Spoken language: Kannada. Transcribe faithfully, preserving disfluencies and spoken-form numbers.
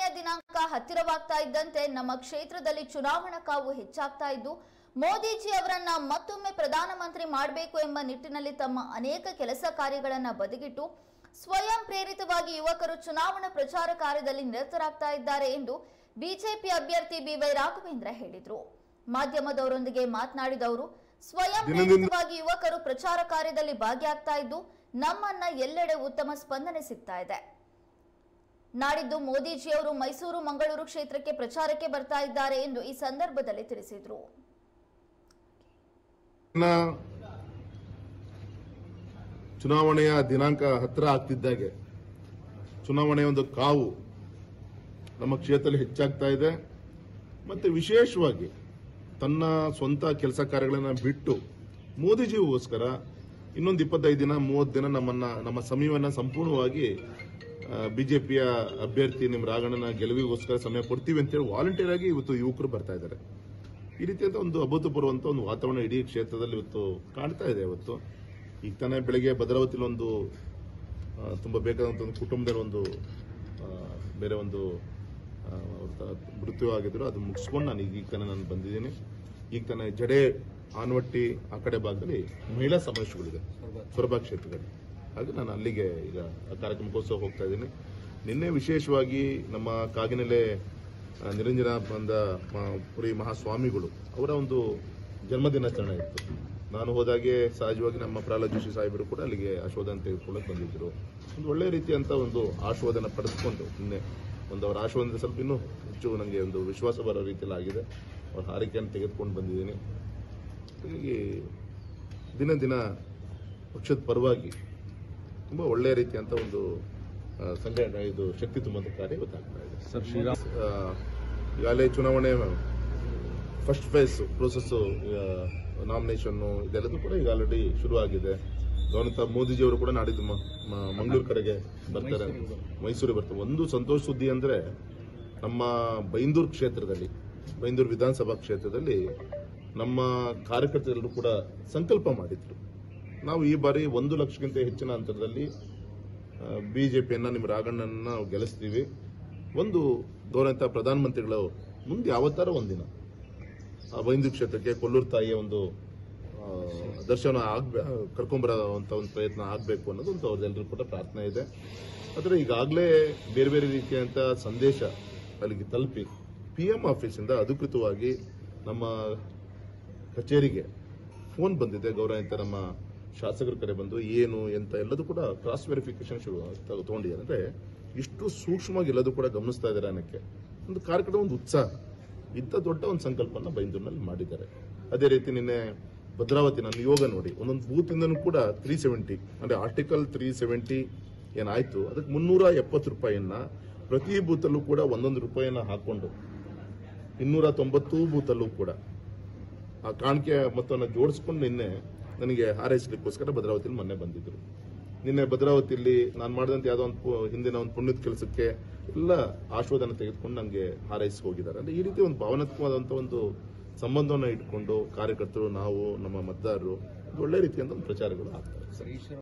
ದಿನಾಂಕ ಹತ್ತಿರವಾಗ್ತಾ ಇದ್ದಂತೆ ನಮ್ಮ ಕ್ಷೇತ್ರದಲ್ಲಿ ಚುನಾವಣಾ ಕಾವು ಹೆಚ್ಚಾಗ್ತಾ ಇದ್ದು ಮೋದಿಜಿ ಅವರನ್ನ ಮತ್ತೊಮ್ಮೆ ಪ್ರಧಾನಮಂತ್ರಿ ಮಾಡಬೇಕು ಎಂಬ ನಿಟ್ಟಿನಲ್ಲಿ ತಮ್ಮ ಅನೇಕ ಕೆಲಸ ಕಾರ್ಯಗಳನ್ನು ಬದಿಗಿಟ್ಟು ಸ್ವಯಂ ಪ್ರೇರಿತವಾಗಿ ಯುವಕರು ಚುನಾವಣಾ ಪ್ರಚಾರ ಕಾರ್ಯದಲ್ಲಿ ನಿರತರಾಗ್ತಾ ಇದ್ದಾರೆ ಎಂದು ಬಿಜೆಪಿ ಅಭ್ಯರ್ಥಿ ಬಿವೈ ರಾಘವೇಂದ್ರ ಹೇಳಿದರು. ಮಾಧ್ಯಮದವರೊಂದಿಗೆ ಮಾತನಾಡಿದ ಅವರು ಸ್ವಯಂ ಪ್ರೇರಿತವಾಗಿ ಯುವಕರು ಪ್ರಚಾರ ಕಾರ್ಯದಲ್ಲಿ ಭಾಗಿಯಾಗ್ತಾ ಇದ್ದು ನಮ್ಮನ್ನ ಎಲ್ಲೆಡೆ ಉತ್ತಮ ಸ್ಪಂದನೆ ಸಿಗ್ತಾ ಇದೆ. ನಾಡಿದ್ದು ಮೋದಿಜಿಯವರು ಮೈಸೂರು ಮಂಗಳೂರು ಕ್ಷೇತ್ರಕ್ಕೆ ಪ್ರಚಾರಕ್ಕೆ ಬರ್ತಾ ಇದ್ದಾರೆ ಎಂದು ಈ ಸಂದರ್ಭದಲ್ಲಿ ತಿಳಿಸಿದರು. ಚುನಾವಣೆಯ ದಿನಾಂಕ ಹತ್ತಿರ ಆಗ್ತಿದ್ದಾಗೆ ಚುನಾವಣೆಯ ಒಂದು ಕಾವು ನಮ್ಮ ಕ್ಷೇತ್ರದಲ್ಲಿ ಹೆಚ್ಚಾಗ್ತಾ ಇದೆ. ಮತ್ತೆ ವಿಶೇಷವಾಗಿ ತನ್ನ ಸ್ವಂತ ಕೆಲಸ ಕಾರ್ಯಗಳನ್ನ ಬಿಟ್ಟು ಮೋದಿಜಿಗೋಸ್ಕರ ಇನ್ನೊಂದು ಇಪ್ಪತ್ತೈದು ದಿನ ಮೂವತ್ತು ದಿನ ನಮ್ಮನ್ನ ನಮ್ಮ ಸಮಯವನ್ನ ಸಂಪೂರ್ಣವಾಗಿ ಬಿಜೆಪಿಯ ಅಭ್ಯರ್ಥಿ ನಿಮ್ಮ ರಾಘಣ್ಣನ ಗೆಲುವಿಗೋಸ್ಕರ ಸಮಯ ಕೊಡ್ತೀವಿ ಅಂತೇಳಿ ವಾಲಂಟಿಯರ್ ಆಗಿ ಇವತ್ತು ಯುವಕರು ಬರ್ತಾ ಇದ್ದಾರೆ. ಈ ರೀತಿಯಾದ ಒಂದು ಅಭೂತಪೂರ್ವಂತ ಒಂದು ವಾತಾವರಣ ಇಡೀ ಕ್ಷೇತ್ರದಲ್ಲಿ ಇವತ್ತು ಕಾಣ್ತಾ ಇದೆ. ಇವತ್ತು ಈಗ ತಾನೇ ಬೆಳಗ್ಗೆ ಭದ್ರಾವತಿಲಿ ಒಂದು ತುಂಬಾ ಬೇಕಾದಂತ ಒಂದು ಕುಟುಂಬದಲ್ಲಿ ಒಂದು ಬೇರೆ ಒಂದು ಮೃತ್ಯು ಆಗಿದ್ರು, ಅದು ಮುಗಿಸ್ಕೊಂಡು ನಾನು ಈಗ ತಾನೇ ನಾನು ಬಂದಿದ್ದೀನಿ. ಈಗ ತಾನೇ ಜಡೆ ಆನವಟ್ಟಿ ಆ ಕಡೆ ಭಾಗದಲ್ಲಿ ಮಹಿಳಾ ಸಮಾವೇಶಗಳಿದೆ ಸೊರಬ ಕ್ಷೇತ್ರದಲ್ಲಿ, ಹಾಗೆ ನಾನು ಅಲ್ಲಿಗೆ ಈಗ ಕಾರ್ಯಕ್ರಮಕ್ಕೋಸ್ಕರ ಹೋಗ್ತಾ ಇದ್ದೀನಿ. ನಿನ್ನೆ ವಿಶೇಷವಾಗಿ ನಮ್ಮ ಕಾಗಿನೆಲೆ ನಿರಂಜನ ಬಂದ ಪುರಿ ಮಹಾಸ್ವಾಮಿಗಳು ಅವರ ಒಂದು ಜನ್ಮದಿನಾಚರಣೆ ಇತ್ತು. ನಾನು ಹೋದಾಗೆ ಸಹಜವಾಗಿ ನಮ್ಮ ಪ್ರಹ್ಲಾದ್ ಜೋಶಿ ಸಾಹೇಬರು ಕೂಡ ಅಲ್ಲಿಗೆ ಆಶೀರ್ವಾದನ ತೆಗೆದುಕೊಳ್ಳಕ್ಕೆ ಬಂದಿದ್ದರು. ಒಂದು ಒಳ್ಳೆ ರೀತಿಯಂತ ಒಂದು ಆಶೀರ್ವಾದನ ಪಡೆದುಕೊಂಡು ನಿನ್ನೆ ಒಂದು ಅವರ ಆಶೀರ್ವಾದದಿಂದ ಸ್ವಲ್ಪ ಇನ್ನೂ ಹೆಚ್ಚು ನನಗೆ ಒಂದು ವಿಶ್ವಾಸ ಬರೋ ರೀತಿಯಲ್ಲಿ ಆಗಿದೆ. ಅವರ ಹಾರೈಕೆಯನ್ನು ತೆಗೆದುಕೊಂಡು ಬಂದಿದ್ದೀನಿ. ಹೀಗಾಗಿ ದಿನ ದಿನ ಪಕ್ಷದ ಪರವಾಗಿ ತುಂಬಾ ಒಳ್ಳೆಯ ರೀತಿಯಂತ ಒಂದು ಸಂಘಟನೆ ಇದು ಶಕ್ತಿ ತುಂಬುವಂತ ಕಾರ್ಯ ಗೊತ್ತಾಗ್ತಾ ಇದೆ. ಸರ್ ಶ್ರೀರಾಮ್ ಈಗಾಗಲೇ ಚುನಾವಣೆ ಫಸ್ಟ್ ಫೇಸ್ ಪ್ರೋಸೆಸ್ ನಾಮಿನೇಷನ್ ಇದೆಲ್ಲದೂ ಕೂಡ ಈಗ ಆಲ್ರೆಡಿ ಶುರುವಾಗಿದೆ. ಗೌರವ ಮೋದಿಜಿಯವರು ಕೂಡ ನಾಡಿದ್ದು ಮಂಗಳೂರು ಕಡೆಗೆ ಬರ್ತಾರೆ, ಮೈಸೂರಿಗೆ ಬರ್ತಾರೆ. ಒಂದು ಸಂತೋಷ ಸುದ್ದಿ ಅಂದ್ರೆ ನಮ್ಮ ಬೈಂದೂರು ಕ್ಷೇತ್ರದಲ್ಲಿ ಬೈಂದೂರು ವಿಧಾನಸಭಾ ಕ್ಷೇತ್ರದಲ್ಲಿ ನಮ್ಮ ಕಾರ್ಯಕರ್ತರೆಲ್ಲರೂ ಕೂಡ ಸಂಕಲ್ಪ ಮಾಡಿದ್ರು, ನಾವು ಈ ಬಾರಿ ಒಂದು ಲಕ್ಷಕ್ಕಿಂತ ಹೆಚ್ಚಿನ ಅಂತರದಲ್ಲಿ ಬಿಜೆಪಿಯನ್ನ ನಿಮ್ಮ ರಾಘಣ್ಣನ ನಾವು ಗೆಲ್ಲಿಸ್ತೀವಿ. ಒಂದು ಗೌರವಂತ ಪ್ರಧಾನಮಂತ್ರಿಗಳು ಮುಂದೆ ಯಾವತ್ತಾರ ಒಂದಿನ ಆ ಬೈಂದೂರು ಕ್ಷೇತ್ರಕ್ಕೆ ಕೊಲ್ಲೂರು ತಾಯಿಯ ಒಂದು ದರ್ಶನ ಆಗ್ಬೇ ಕರ್ಕೊಂಬರುವಂತ ಒಂದು ಪ್ರಯತ್ನ ಆಗಬೇಕು ಅನ್ನೋದು ಒಂದು ಅವ್ರದ್ದೆಲ್ಲರೂ ಕೂಡ ಪ್ರಾರ್ಥನೆ ಇದೆ. ಆದರೆ ಈಗಾಗಲೇ ಬೇರೆ ಬೇರೆ ರೀತಿಯಂತ ಸಂದೇಶ ಅಲ್ಲಿಗೆ ತಲುಪಿ ಪಿಎಂ ಆಫೀಸಿಂದ ಅಧಿಕೃತವಾಗಿ ನಮ್ಮ ಕಚೇರಿಗೆ ಫೋನ್ ಬಂದಿದೆ. ಗೌರವಂತ ನಮ್ಮ ಶಾಸಕರ ಕಡೆ ಬಂದು ಏನು ಎಂತ ಎಲ್ಲದೂ ಕೂಡ ಕ್ರಾಸ್ ವೆರಿಫಿಕೇಶನ್ ಶುರು ತಗೊಂಡಿದ್ದಾರೆ. ಅಂದ್ರೆ ಇಷ್ಟು ಸೂಕ್ಷ್ಮವಾಗಿ ಎಲ್ಲದೂ ಕೂಡ ಗಮನಿಸ್ತಾ ಇದ್ದಾರೆ. ಅನ್ನಕ್ಕೆ ಒಂದು ಕಾರ್ಯಕ್ರಮ ಒಂದು ಉತ್ಸಾಹ ಇಂಥ ದೊಡ್ಡ ಒಂದು ಸಂಕಲ್ಪನ ಬೈಂದೂರಿನಲ್ಲಿ ಮಾಡಿದ್ದಾರೆ. ಅದೇ ರೀತಿ ನಿನ್ನೆ ಭದ್ರಾವತಿ ನನ್ನ ಯೋಗ ನೋಡಿ ಒಂದೊಂದು ಬೂತ್ ಇಂದನೂ ಕೂಡ ತ್ರೀ ಸೆವೆಂಟಿ ಅಂದ್ರೆ ಆರ್ಟಿಕಲ್ ತ್ರೀ ಸೆವೆಂಟಿ ಏನಾಯ್ತು ಅದಕ್ಕೆ ಮುನ್ನೂರ ಎಪ್ಪತ್ತು ರೂಪಾಯಿಯನ್ನ ಪ್ರತಿ ಬೂತಲ್ಲೂ ಕೂಡ ಒಂದೊಂದು ರೂಪಾಯಿಯನ್ನ ಹಾಕೊಂಡು ಇನ್ನೂರ ತೊಂಬತ್ತು ಬೂತಲ್ಲೂ ಕೂಡ ಆ ಕಾಣಿಕೆ ಮೊತ್ತವನ್ನು ಜೋಡಿಸ್ಕೊಂಡು ನಿನ್ನೆ ನನಗೆ ಹಾರೈಸಲಿಕ್ಕೋಸ್ಕರ ಭದ್ರಾವತಿಯಲ್ಲಿ ಮೊನ್ನೆ ಬಂದಿದ್ರು. ನಿನ್ನೆ ಭದ್ರಾವತಿಯಲ್ಲಿ ನಾನು ಮಾಡಿದಂತ ಯಾವುದೋ ಒಂದು ಹಿಂದಿನ ಒಂದು ಪುಣ್ಯದ ಕೆಲಸಕ್ಕೆ ಎಲ್ಲ ಆಶೀರ್ವಾದನ ತೆಗೆದುಕೊಂಡು ನನಗೆ ಹಾರೈಸಿ ಹೋಗಿದ್ದಾರೆ. ಅಂದ್ರೆ ಈ ರೀತಿ ಒಂದು ಭಾವನಾತ್ಮಕವಾದಂತಹ ಒಂದು ಸಂಬಂಧವನ್ನು ಇಟ್ಕೊಂಡು ಕಾರ್ಯಕರ್ತರು ನಾವು ನಮ್ಮ ಮತದಾರರು ಒಳ್ಳೆ ರೀತಿಯಿಂದ ಒಂದು ಪ್ರಚಾರಗಳು ಆಗ್ತಾರೆ.